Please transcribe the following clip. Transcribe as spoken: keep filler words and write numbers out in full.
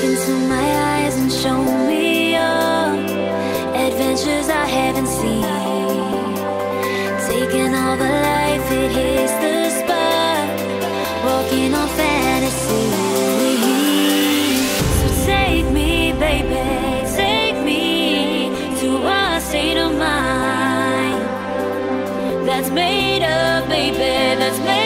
into my eyes and show me your adventures I haven't seen. Taking all the life, it hits the spot, walking on fantasy. So take me, baby, take me to a state of mind that's made up, baby, that's made